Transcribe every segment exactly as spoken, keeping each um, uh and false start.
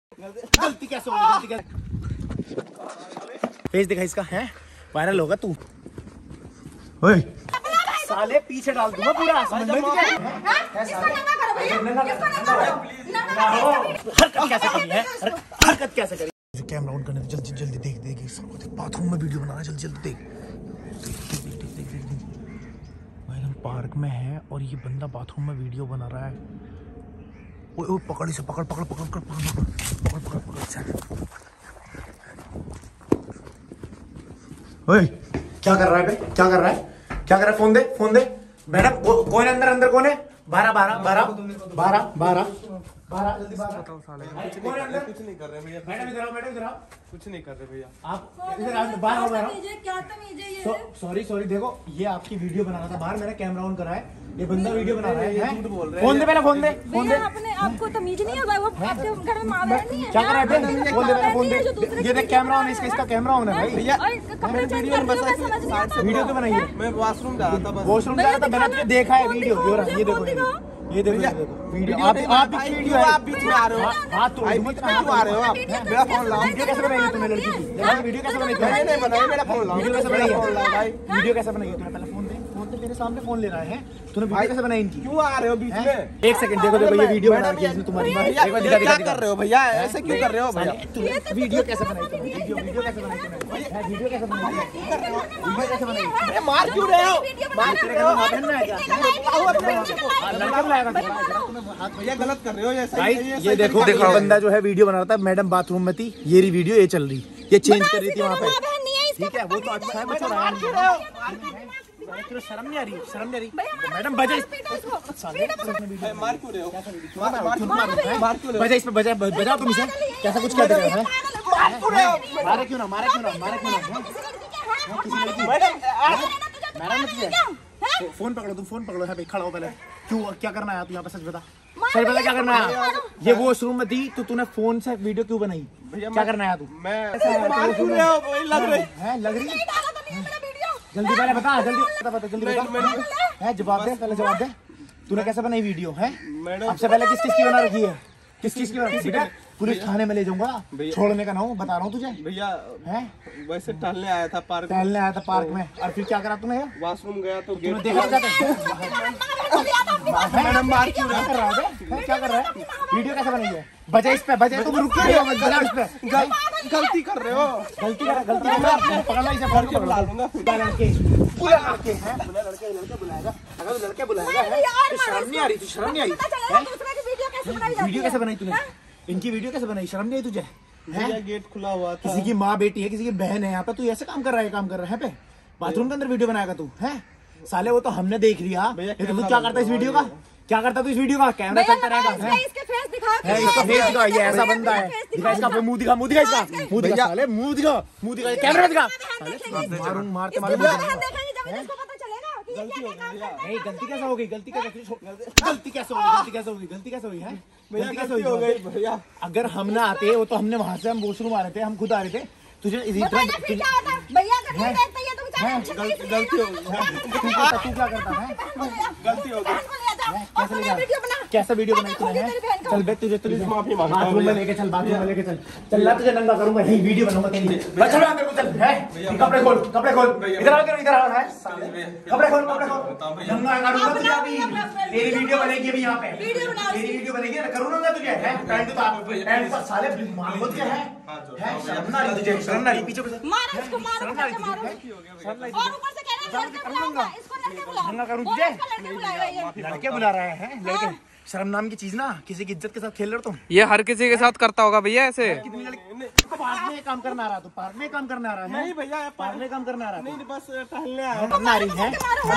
गलती कैसे होगी? गलती कैसे? फेस दिखा इसका है, वायरल होगा तू। ओए साले पीछे डाल दूंगा पूरा। हरकत कैसे करी है? हरकत कैसे करी? कैमरा ऑन करने जल्दी जल्दी देख देख बाथरूम में वीडियो बना रहा है, जल्दी जल्दी देख भाई। हम पार्क में है और ये बंदा बाथरूम में वीडियो बना रहा है। ओए ओए पकड़ इसे, पकड़ पकड़ पकड़ पकड़ पकड़ पकड़ पकड़ पकड़ इसे। ओए क्या कर रहा है बे? क्या कर रहा है? क्या कर रहा है? फोन दे, फोन दे। मैडम कौन है अंदर? अंदर कौन है? बारह बारह बारह बारह बारह बारह जल्दी बारह बताओ साले। कौन है अंदर? कुछ नहीं कर रहे भैया। मैडम इधर आओ, मैडम इधर आओ। कुछ नहीं कर रहे भैया। आप इधर आओ, बाहर आओ, बाहर आओ। क्या तमीज़ है ये? सॉरी सॉरी देखो ये आपकी वीडियो बना रहा था बाहर, मैंने कैमरा ऑन करा है, ये बंदा वीडियो बना रहा है। झूठ बोल रहा है। फोन दे पहले, फोन दे, फोन दे। आपने आपको तमीज नहीं है? वो आपके घर में माँ बहन नहीं है? क्या कर रहा है? फोन दे पहले, फोन दे। ये देख कैमरा ऑन है इसका, इसका कैमरा ऑन है भाई। भैया वीडियो तो बनाई है। मैं वॉशरूम जा रहा था, बस वॉशरूम जा रहा था, मैंने तुझे देखा है वीडियो। ये देखो ये देखो ये देखो वीडियो। आप आप बीच वीडियो आप बीच में आ रहे हो। हाथ तोड़ दूंगा। क्यों आ रहे हो आप? मेरा फोन लाओ। वीडियो कैसे बनाई तूने लड़की की? वीडियो कैसे बनाई? मैंने नहीं बनाई, मेरा फोन लाओ। वीडियो कैसे बनाई भाई? वीडियो कैसे बनाई तूने? पहले फोन दे, फोन दे। मेरे सामने फोन ले रहा है तूने, वीडियो कैसे बनाई इनकी? क्यों आ रहे हो बीच में? एक सेकंड देखो देखो ये वीडियो बना रही है इसने तुम्हारी। एक बार दिखा दिखा क्या कर रहे हो भैया? ऐसे क्यों कर रहे हो भैया? वीडियो कैसे बनाई तूने? वीडियो वीडियो कैसे बनाई तूने? वीडियो कैसे बनाई? वीडियो कैसे बनाई? अरे मार क्यों रहे हो? मार क्यों रहे हो? भैया गलत कर रहे हो ऐसा। ये देखो देखो बंदा जो है वीडियो बना रहा था, मैडम बाथरूम में थी, ये रही वीडियो, ये चल रही, ये चेंज कर रही थी वहाँ पे। ठीक है वो तो अच्छा है, बच्चा शर्म नहीं आ रही, शर्म नहीं आ रही मैडम। बजा मार क्यों रहे हो? बजा इस पे, बजा बजा तुम इसे। कैसा कुछ क्या दे रहे हो? मारे क्यों ना, मारे क्यों ना, मारे क्यों ना? मैडम फोन पकड़ो, तुम फोन पकड़ो। है भाई खड़ा हो पहले। क्यों क्या करना है तू यहाँ पे? सच बता, सच बता क्या करना है? ये वॉशरूम में थी तो तूने फोन से वीडियो क्यों बनाई? क्या करना है तू? मैं मार क्यों रहे हो? लग रही है, लग रही है। जल्दी पहले बता, जल्दी बता, बता जल्दी बता। है जवाब दे, पहले जवाब दे। तूने कैसे बनाई वीडियो? है सबसे पहले किस किस की बना रखी है? किस किस की बना रखी है? पुलिस थाने में ले जाऊंगा, छोड़ने का ना हो, बता रहा हूँ तुझे भैया। है वैसे टहलने आया था पार्क, टहलने आया था पार्क में, और फिर क्या करा तूने? वॉशरूम गया तो गेट देखा जाता है। मैडम मार क्यों क्या कर रहा है? क्या कर रहा है? वीडियो कैसे बनाई है? बजा इस पे, बजा तुम रुक क्यों? बजा इस पे। गलती कर रहे हो। गलती कर गलती पकड़ना इसे, फोन के बुला लूंगा। बुला लड़के बुला लड़के हैं, बुला लड़के लड़के बुलाएगा। अगर लड़के बुलाएगा शर्म नहीं आ रही? तुझे शर्म नहीं आई? वीडियो कैसे बनाई तूने? इनकी वीडियो कैसे बनाई? शर्म नहीं आई तुझे? भैया गेट खुला हुआ था। किसी की माँ बेटी है, किसी की बहन है यहाँ पे, तू ऐसे काम कर रहा है? काम कर रहा है पे बाथरूम के अंदर वीडियो बनाएगा तू? है साले वो तो हमने देख लिया। तू क्या करता है इस वीडियो का? क्या करता तू इस वीडियो का? कैमरा चलता रहेगा। इसके फेस दिखा, इसका फेस दिखा, ये ऐसा बंदा है। दिखा इसका मुंह, दिखा मुंह, दिखा इसका मुंह, दिखा साले मुंह, दिखा मुंह, दिखा कैमरा दिखा। मारूं मारते मारे नहीं। गलती कैसे हो गई? गलती कैसे गलती कैसे हो गई? गलती कैसे हो गई? गलती कैसे हुई है? गलती कैसे हो गई भैया? अगर हम ना आते वो तो हमने वहां से, हम वॉशरूम आ रहे थे, हम खुद आ रहे थे। तुझे इसी तरह गलती हो गई। तू क्या करता है? गलती हो गई। कैसे कैसा वीडियो बनाई तूने? चल बे तुझे तुझे माफी मांगता हूं। बाथरूम में लेके चल, बाथरूम में लेके चल। चल ला तुझे नंगा करूंगा, यही वीडियो बनाऊंगा तेरी। चल अंदर को चल। है कपड़े खोल, कपड़े खोल, इधर आ, इधर आ। है कपड़े खोल, कपड़े खोल, नंगा करूंगा तुझे अभी। तेरी वीडियो बनेगी अभी यहाँ पे, तेरी वीडियो बनेगी ना, करूंगा तुझे। है पैंट तो पैंट पर साले मांगो क्या है? है शर्म ना आई तुझे? शर्म ना आई? पीछे पीछे मारो इसको, मारो मारो। और ऊपर से कह रहा है इसको लड़के बुला, नंगा करूं तुझे? लड़के बुलाएगा ये। लड़के बुला रहे हैं लड़के। शर्म नाम की चीज ना, किसी की इज्जत के साथ खेल रहे हो तुम। ये हर किसी के साथ करता होगा भैया ऐसे। कितनी लड़की पार्क में काम करना आ रहा? तो पार्क में काम करना आ रहा है? नहीं भैया पार्क में काम करना आ रहा है? नहीं बस टहलने आया। करना आ रही है।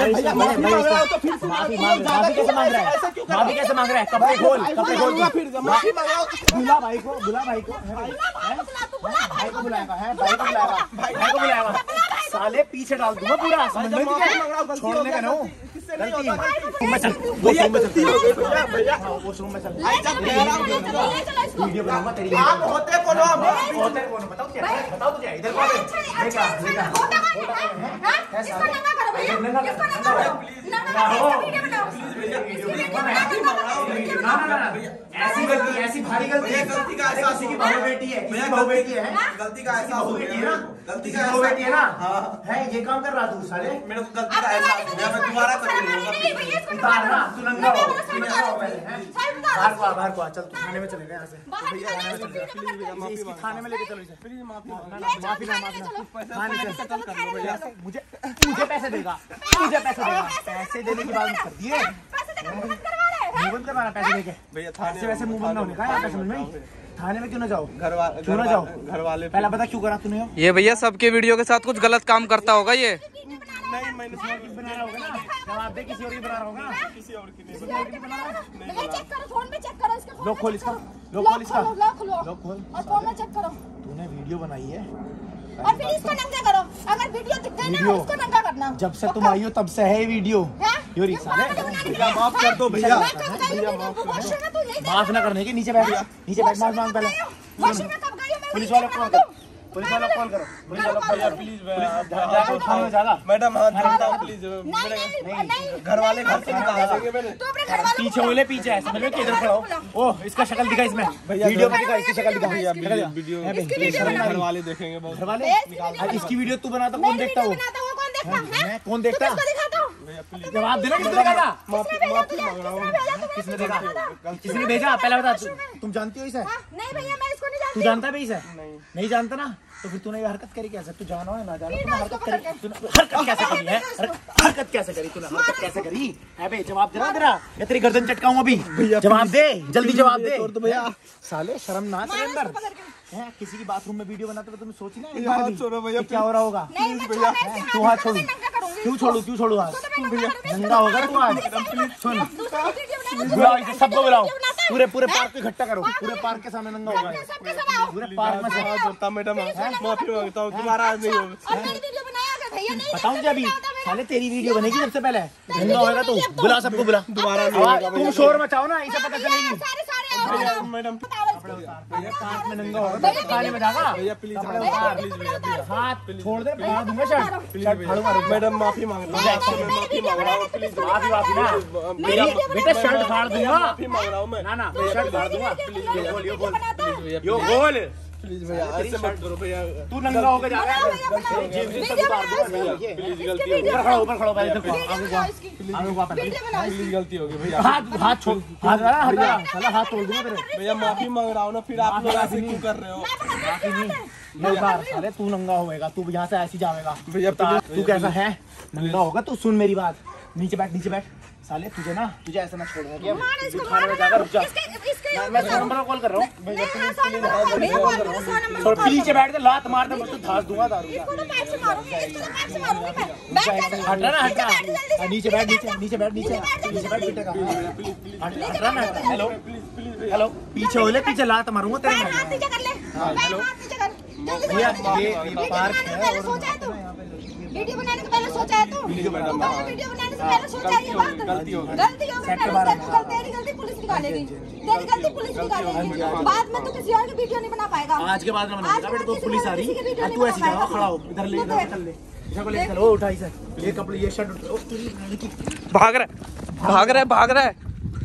माफी माफी कैसे मांग रहा है? माफी कैसे मांग रहा है? कपड़े खोल, कपड़े खोल, माफी मांगो। बुला भाई को, बुला भाई को, भाई को बुलाएगा, है भाई को बुलाएगा, भाई को बुलाएगा। साले पीछे डाल दूंगा पूरा, छोड़ने का ना हो। इससे नहीं होता। मैं चल भैया गलती हो गई भैया भैया वॉशरूम में चल वीडियो बनाऊंगा तेरी। आप होते कौन हो? आप होते कौन हो बताओ क्या बताओ तुझे इधर कौन है? देखा देखा होता कौन है? हां इसको नंगा करो भैया इसको नंगा करो प्लीज नंगा करो वीडियो बनाओ प्लीज भैया वीडियो ना ना ना ऐसी गलती ऐसी भारी गलती है गलती का एहसास की बहू बेटी है भैया बहू बेटी है गलती का एहसास हो गया ना गलती का बहू बेटी है ना हां है ये काम कर रहा तू साले मेरे को गलती का एहसास हो गया मैं दोबारा कर लूंगा उतार ना तू नंगा हो नंगा हो पहले हैं बाहर को बाहर को चल तू थाने में चले गए यहां से भैया थाने में चल प्लीज भैया माफी मांगो थाने में लेके चलो इसे प्लीज माफी मांगो माफी ना माफी थाने से कत्ल कर लो भैया मुझे मुझे पैसे देगा मुझे पैसे देगा पैसे देने की बात मत कर दिए मुंह बंद करवाना पैसे देके भैया थाने से वैसे मुंह बंद ना होने का पैसे समझ में थाने में क्यों ना जाओ घर वाले क्यों ना जाओ घर वाले पहला बता क्यों करा तूने ये भैया सबके वीडियो के साथ कुछ गलत काम करता होगा ये नहीं मैंने बना रहा होगा ना जवाब दे किसी और की बना रहा होगा किसी और की नहीं चेक करो फोन में चेक करो इसका लॉक खोल इसका लॉक खोल इसका लॉक खोलो लॉक खोल और फोन में चेक करो तूने वीडियो बनाई है और फिर इसको नंगा करो अगर वीडियो दिख गई ना इसको नंगा करना जब से तुम आई हो तब से है वीडियो योरी साले भैया माफ कर दो भैया माफ ना करने के नीचे बैठ नीचे बैठ माफ मांग पहले पुलिस वाले कॉल करो पुलिस वाले कॉल करो पुलिस वाले भैया प्लीज थाने में जाना मैडम हाथ जोड़ता हूं प्लीज घर वाले घर से निकाल देंगे मैंने पीछे बोले पीछे है समझ में किधर खड़ा हो ओ इसका शक्ल दिखा इसमें वीडियो में दिखा इसकी शक्ल दिखा भैया वीडियो घर वाले देखेंगे बहुत घर वाले इसकी वीडियो तू बनाता कौन देखता हो मैं कौन देखता जवाब देना किसने देखा था माफी माफी मांग रहा हूं किसने देखा किसने भेजा पहले बता तुम जानती हो इसे नहीं भैया मैं इसको नहीं जानती तू जानता भी इसे नहीं नहीं जानता ना तो फिर तूने ये हरकत करी कैसे तू जानो है ना जानो तूने हरकत करी तूने हरकत कैसे करी है हरकत कैसे करी तूने हरकत कैसे करी है बे जवाब दे रहा तेरा या तेरी गर्दन चटकाऊं अभी जवाब दे जल्दी जवाब दे छोड़ दो भैया साले शर्म ना तेरे अंदर है किसी की बाथरूम में वीडियो बनाते हुए तुमने सोची ना एक हाथ बार भी छोड़ो भैया क्या हो रहा होगा नहीं मैं भैया तू हाथ छोड़ क्यों छोड़ू क्यों छोड़ू हाथ नंगा होगा तू आज सुन बुलाओ इसे सबको बुलाओ पूरे पूरे पार्क को इकट्ठा करो पूरे पार्क के सामने नंगा होगा पूरे पार्क में से जोड़ता मैडम माफी मांगता हूं दोबारा नहीं होगा बताऊं क्या अभी साले तेरी वीडियो बनेगी सबसे पहले नंगा होगा तू बुला सबको बुला दोबारा तुम शोर मचाओ ना इसे पता चलेगी मैडम पार्क में नंगा होगा तो थाने में जाएगा भैया प्लीज प्लीज भैया हाथ छोड़ दे फाड़ दूंगा शर्ट शर्ट फाड़ूंगा मैडम माफी मांग रहा हूं माफी मांग रहा हूं प्लीज माफी माफी ना मेरा बेटा शर्ट फाड़ दूंगा माफी मांग रहा हूं मैं ना ना शर्ट फाड़ दूंगा प्लीज यो बोल यो बोल भैया यो बोल प्लीज भैया ऐसे मत करो भैया तू नंगा होकर जा रहा है जेब से सब उतार दूंगा प्लीज गलती हो गई ऊपर खड़ा ऊपर खड़ा पहले आगे जा आगे जा पहले प्लीज गलती हो गई भैया हाथ हाथ छोड़ हाथ हट जा साला हाथ तोड़ दूंगा तेरे भैया माफी मांग रहा हूं ना फिर आप लोग ऐसे क्यों कर रहे हो बाकी नहीं ये बार साले तू नंगा होएगा तू यहां से ऐसे जाएगा भैया तू कैसा है नंगा होगा तू सुन मेरी बात नीचे बैठ नीचे बैठ साले तुझे ना तुझे ऐसा ना छोड़ूंगा क्या थाने में जाकर रुक जा मैं सौ नंबर कॉल कर रहा हूं और पीछे बैठ के लात मार दे मैं धास दूंगा दारू हट ना हट नीचे बैठ नीचे नीचे बैठ नीचे नीचे बैठ बेटेगा हट ना हेलो हेलो पीछे हो ले पीछे लात मारूंगा तेरे में हेलो भैया ये पार्क है और वीडियो बनाने से पहले सोचा है तू वीडियो बनाने से पहले सोचा है ये बात गलती हो गई गलती हो गई तेरी गलती पुलिस निकालेगी तेरी गलती पुलिस निकालेगी बाद में तू किसी और की वीडियो नहीं बना पाएगा आज के बाद में बनाएगा बेटा तो पुलिस आ रही है तू ऐसे जाओ खड़ा हो इधर ले इधर चल ले इधर को ले चल वो उठाई से ये कपड़े ये शर्ट ओ तेरी की भाग रहा है भाग रहा है भाग रहा है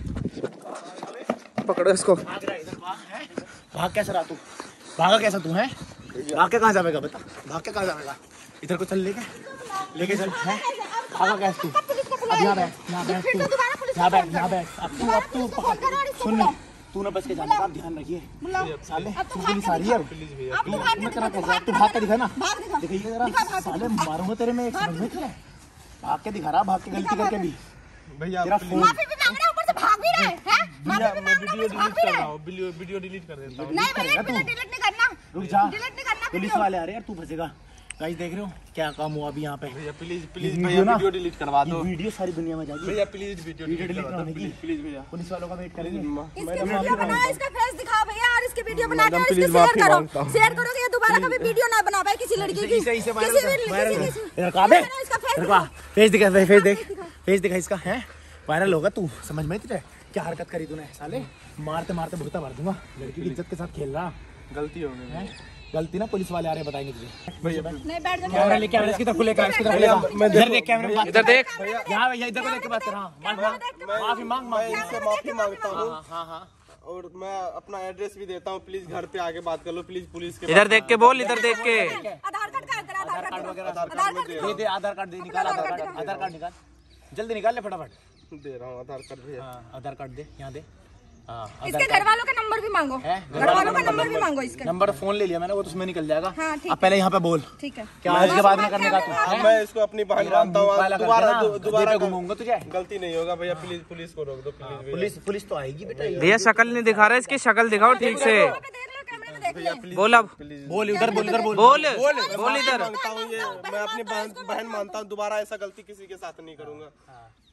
पकड़ो इसको भाग रहा है इधर भाग है भाग कैसे रहा तू भागा कैसा तू है भाग के कहां जाएगा बता भाग के कहां जाएगा इधर को चल लेके लेके चल है भागा कैसे तू अब यहाँ बैठ यहाँ बैठ तू यहाँ बैठ यहाँ बैठ अब तू अब तू सुन तू ना बच के जाने का ध्यान रखिए साले तू पुलिस आ रही है मैं तेरा कैसा तू भाग के दिखा ना दिखाइए जरा साले मारूंगा तेरे में एक समझ में क्या भाग के दिखा रहा भाग के गलती करके भी भैया तेरा फोन माफी भी मांग रहा है ऊपर से भाग भी रहा है हैं भैया मैं वीडियो डिलीट कर रहा हूं वीडियो वीडियो डिलीट कर देता हूं नहीं भैया डिलीट नहीं करना रुक जा डिलीट नहीं करना पुलिस वाले आ रहे हैं तू फंसेगा गाइस देख रहे हो क्या काम हुआ अभी यहाँ पे भैया प्लीज प्लीज भैया वीडियो डिलीट करवा दो वीडियो सारी दुनिया में जाएगी भैया please video video delete delete करवा दो करने की प्लीज भैया पुलिस वालों का वेट करेंगे इसकी वीडियो बना इसका फेस दिखा भैया और इसकी वीडियो बना के मैडम, इसको प्लीज शेयर माफी करो मांगता हूं। शेयर करो कि ये दोबारा कभी वीडियो ना बना पाए किसी लड़की की इसे इसे किसी भी वायरल किसी इधर का बे इसका फेस इधर का फेस दिखा फेस देख फेस दिखा इसका है, वायरल होगा तू, समझ में तुझे क्या हरकत करी तूने साले, मारते मारते भुगता मार दूंगा, लड़की की इज्जत के साथ खेल रहा, गलती हो गई है गलती ना, पुलिस वाले आ रहे हैं बताएंगे तुझे। भैया नहीं बैठ जा, कैमरा लेके कैमरा इसकी तरफ खुलेगा, इसकी तरफ खुलेगा, इधर देख कैमरा में बात इधर देख यहाँ भैया इधर को देख के बात कर, हाँ माफी मांग मांग इससे माफी मांगता हूँ हाँ हाँ और मैं अपना एड्रेस भी देता हूँ, प्लीज घर पे आके बात कर लो प्लीज, पुलिस के इधर देख के बोल, इधर देख के। आधार कार्ड का तेरा आधार कार्ड वगैरह आधार कार्ड दे दे, आधार कार्ड दे, निकाल आधार कार्ड, आधार कार्ड निकाल, जल्दी निकाल ले फटाफट, दे रहा हूँ आधार कार्ड भैया। हाँ आधार कार्ड दे, यहाँ दे, हाँ इसके घर वालों का नंबर भी मांगो, घर वालों का नंबर भी मांगो इसका नंबर फोन ले लिया मैंने, वो तो उसमें निकल जाएगा। हाँ, ठीक अब पहले यहाँ पे बोल ठीक है, क्या इसके बाद में करने का तू, हाँ, मैं इसको अपनी बहन मानता हूँ, दोबारा दोबारा घूमूंगा तुझे, गलती नहीं होगा भैया, प्लीज पुलिस को रोक दो प्लीज। पुलिस पुलिस तो आएगी बेटा, भैया शक्ल नहीं दिखा रहा, इसकी शक्ल दिखाओ ठीक से। देख लो कैमरे में देख ले, बोल अब, बोल इधर बोल इधर बोल बोल बोल इधर। मांगता हूँ ये, मैं अपनी बहन बहन मानता हूँ, दोबारा ऐसा गलती किसी के साथ नहीं करूंगा।